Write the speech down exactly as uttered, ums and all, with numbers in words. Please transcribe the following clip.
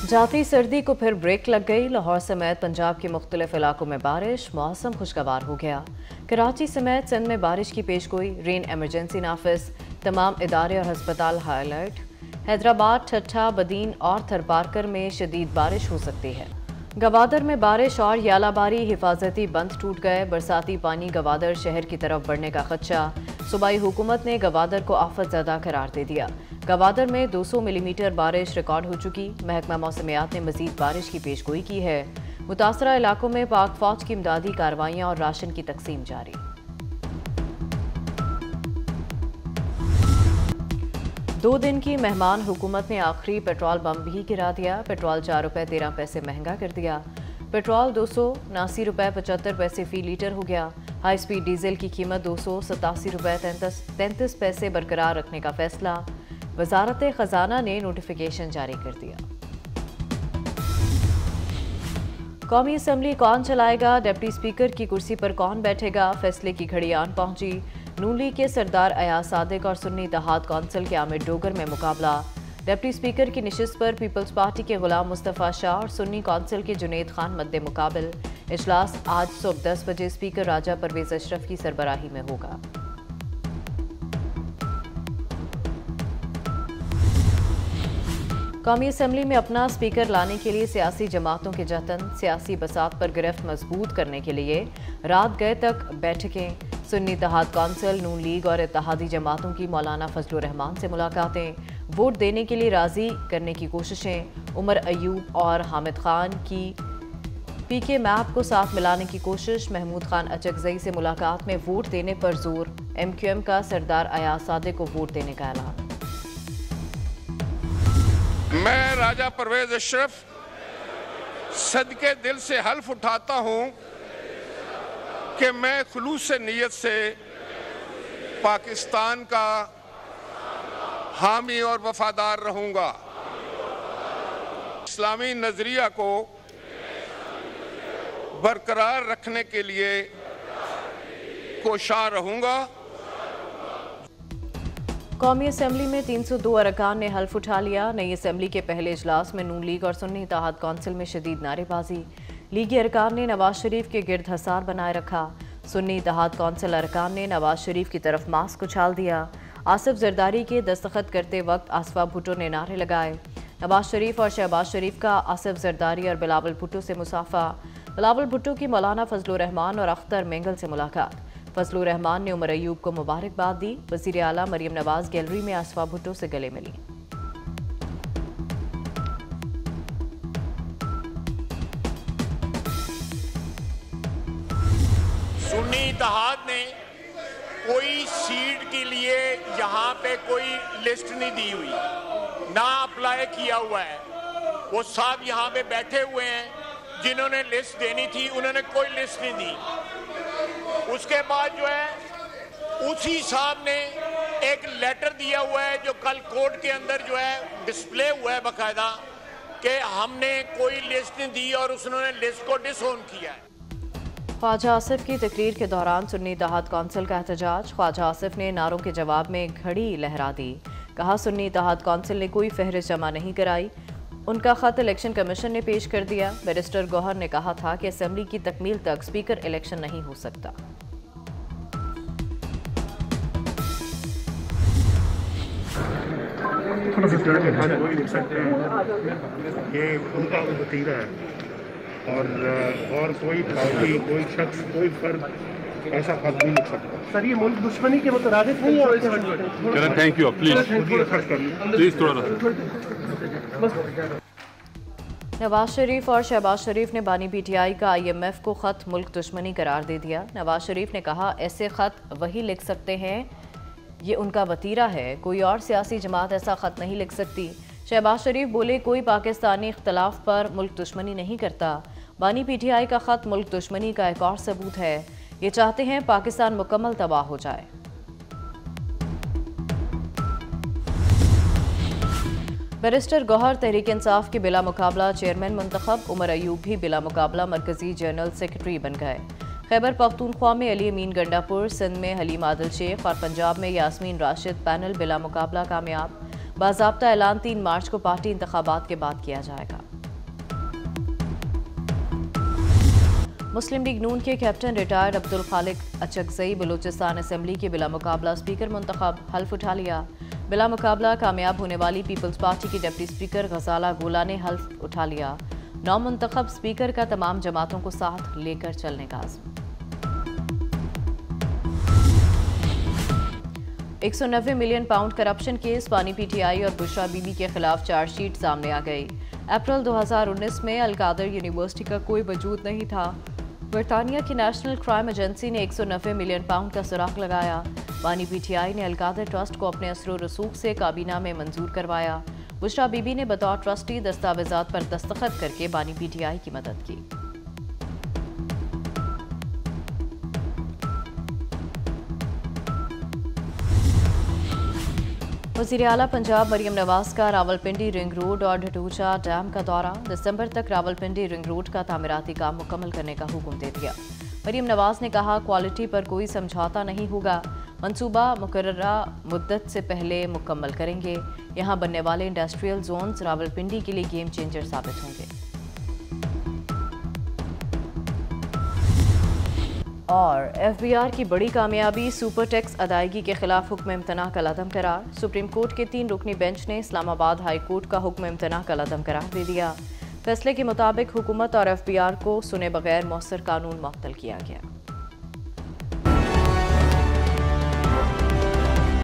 जाती सर्दी को फिर ब्रेक लग गई। लाहौर समेत पंजाब के मुख्तलिफ इलाकों में बारिश, मौसम खुशगवार हो गया। कराची समेत सिंध में बारिश की पेशगोई, रेन एमरजेंसी नाफिज, तमाम इदारे और हस्पताल हाई अलर्ट। हैदराबाद, ठट्ठा, बदीन और थरपारकर में शदीद बारिश हो सकती है। गवादर में बारिश और यालाबारी, हिफाजती बंद टूट गए। बरसाती पानी गवादर शहर की तरफ बढ़ने का खदशा। सूबाई हुकूमत ने गवादर को आफत ज़दा करार दे दिया। गवादर में दो सौ मिलीमीटर बारिश रिकॉर्ड हो चुकी। महकमा मौसमियात ने मजीद बारिश की पेशगोई की है। मुतासरा इलाकों में पाक फौज की इमदादी कार्रवाइयाँ और राशन की तकसीम जारी। दो दिन की मेहमान हुकूमत ने आखिरी पेट्रोल बम भी गिरा दिया। पेट्रोल चार रुपये तेरह पैसे महंगा कर दिया। पेट्रोल दो सौ उनासी रुपये पचहत्तर पैसे फी लीटर हो गया। हाई स्पीड डीजल की कीमत दो सौ सतासी रुपये तैंतीस तैंतीस पैसे बरकरार रखने का फैसला। वजारत खजाना ने नोटिफिकेशन जारी कर दिया। कौमी असम्बली कौन चलाएगा, डिप्टी स्पीकर की कुर्सी पर कौन बैठेगा, फैसले की घड़ी आन पहुंची। नून लीग के सरदार अयाज सादिक और सुन्नी इत्तेहाद कौंसिल के आमिर डोगर में मुकाबला। डिप्टी स्पीकर की निशिस्त पर पीपल्स पार्टी के गुलाम मुस्तफ़ा शाह और सुन्नी कौंसिल के जुनेद खान मद्दे मुकाबिल। इजलास आज सुबह दस बजे स्पीकर राजा परवेज अशरफ की सरबराही में होगा। कौमी असम्बली में अपना स्पीकर लाने के लिए सियासी जमातों के जतन। सियासी बसात पर गिरफ्त मजबूत करने के लिए रात गए तक बैठकें। सुन्नी इत्तेहाद कौंसिल, नून लीग और इत्तेहादी जमातों की मौलाना फजलुर रहमान से मुलाकातें। वोट देने के लिए राजी करने की कोशिशें। उमर अयूब और हामिद खान की पी के मैप को साथ मिलाने की कोशिश। महमूद खान अचकजई से मुलाकात में वोट देने पर जोर। एम क्यू एम का सरदार अयाज सादिक को वोट देने का ऐलान। मैं राजा परवेज अशरफ सदके दिल से हल्फ उठाता हूं कि मैं खुलूस नीयत से पाकिस्तान का हामी और वफादार रहूंगा। इस्लामी नजरिया को बरकरार रखने के लिए कोशां रहूंगा। कौमी असम्बली में तीन सौ दो अरकान ने हल्फ उठा लिया। नई असम्बली के पहले इजलास में नून लीग और सुन्नी इत्तेहाद कौंसिल में शदीद नारेबाजी। लीगी अरकान ने नवाज शरीफ के गिर्द हसार बनाए रखा। सुन्नी इत्तेहाद कौंसिल अरकान ने नवाज शरीफ की तरफ मास्क उछाल दिया। आसिफ जरदारी के दस्तखत करते वक्त आसफा भुट्टो ने नारे लगाए। नवाज शरीफ और शहबाज शरीफ का आसिफ जरदारी और बिलावल भुट्टो से मुसाफा। बिलावल भुट्टो की मौलाना फजलुर रहमान और अख्तर मेंगल से मुलाकात। फजलुर रहमान ने उमर अयूब को मुबारकबाद दी। वज़ीर आला मरियम नवाज गैलरी में आसफा भुट्टो से गले मिली। सुन्नी इत्तेहाद ने कोई सीट के लिए यहाँ पे कोई लिस्ट नहीं दी हुई, ना अप्लाई किया हुआ है। वो साहब यहाँ पे बैठे हुए हैं, जिन्होंने लिस्ट देनी थी उन्होंने कोई लिस्ट नहीं दी। उसके बाद जो है उसी साहब ने एक लेटर दिया हुआ है जो कल कोर्ट के अंदर जो है डिस्प्ले हुआ है बाकायदा, कि हमने कोई लिस्ट नहीं दी और उसने लिस्ट को डिसओन किया है। ख्वाजा आसिफ की तकरीर के दौरान सुन्नी इत्तेहाद कौंसिल का एहतजाज। ख्वाजा आसिफ ने नारों के जवाब में घड़ी लहरा दी। कहा सुन्नी इत्तेहाद कौंसिल ने कोई फहरिस्त जमा नहीं कराई, उनका खत इलेक्शन कमीशन ने पेश कर दिया। बैरिस्टर गौहर ने कहा था कि असेंबली की तकमील तक स्पीकर इलेक्शन नहीं हो सकता। ये उनका वतीरा है और और कोई पार्टी, कोई शख्स, कोई फर्द ऐसा खत नहीं लिख सकता। सर ये मुल्क दुश्मनी के मुतरादिफ नहीं है। थैंक यू, प्लीज प्लीज थोड़ा नवाज शरीफ और शहबाज शरीफ ने बानी पीटीआई का आईएमएफ को खत मुल्क दुश्मनी करार दे दिया। नवाज शरीफ ने कहा ऐसे खत वही लिख सकते हैं, ये उनका वतीरा है, कोई और सियासी जमात ऐसा खत नहीं लिख सकती। शहबाज शरीफ बोले कोई पाकिस्तानी इख्तलाफ पर मुल्क दुश्मनी नहीं करता। बानी पीटीआई का खत मुल्क दुश्मनी का एक और सबूत है। ये चाहते हैं पाकिस्तान मुकम्मल तबाह हो जाए। बैरिस्टर गौहर तहरीक इंसाफ के बिला मुकाबला चेयरमैन मुंतखब। उमर अयूब भी बिला मुकाबला मरकजी जनरल सेक्रेटरी बन गए। खैबर पख्तूनख्वा में अली अमीन गंडापुर, सिंध में हलीम आदिल शेख और पंजाब में यास्मीन राशिद पैनल बिला मुकाबला कामयाब। बाज़ाब्ता ऐलान तीन मार्च को पार्टी इंतखाबात के बाद किया जाएगा। मुस्लिम लीग नून के कैप्टन रिटायर्ड अब्दुल खालिक अचकजई बलूचिस्तान असेंबली के बिला मुकाबला स्पीकर मुंतखब, हल्फ उठा लिया। बिला मुकाबला कामयाब होने वाली पीपल्स पार्टी की डिप्टी स्पीकर गजाला गोला ने हल्फ उठा लिया। नौ मुंतखब स्पीकर का तमाम जमातों को साथ लेकर चलने का आज़म। एक सौ नब्बे मिलियन पाउंड करप्शन केस, पानी पीटीआई और बुशरा बीबी के खिलाफ चार्जशीट सामने आ गई। अप्रैल दो हज़ार उन्नीस में अलकादर यूनिवर्सिटी का कोई वजूद नहीं था। बरतानिया की नेशनल क्राइम एजेंसी ने एक सौ नब्बे मिलियन पाउंड का सुराग लगाया। पानी पीटीआई ने अलकादर ट्रस्ट को अपने असर रसूख से काबीना में मंजूर करवाया। बुशरा बीबी ने बतौर ट्रस्टी दस्तावेजात पर दस्तखत करके बानी पीटीआई की मदद की। वज़ीर आला पंजाब मरियम नवाज का रावलपिंडी रिंग रोड और ढटूचा डैम का दौरा, दिसंबर तक रावलपिंडी रिंग रोड का तामीराती काम मुकम्मल करने का हुक्म दे दिया। मरियम नवाज ने कहा, क्वालिटी पर कोई समझौता नहीं होगा, मंसूबा मुकर्ररा मुद्दत से पहले मुकम्मल करेंगे। यहाँ बनने वाले इंडस्ट्रियल जोन्स रावलपिंडी के लिए गेम चेंजर साबित होंगे। और एफबीआर की बड़ी कामयाबी, सुपर टैक्स अदायगी के खिलाफ हुक्म इम्तना का लदम करार। सुप्रीम कोर्ट के तीन रुकनी बेंच ने इस्लामाबाद हाई कोर्ट का हुक्म इम्तना का लदम करार दे दिया। फैसले के मुताबिक हुकूमत और एफबीआर को सुने बगैर मौसर कानून मुअत्तल किया गया।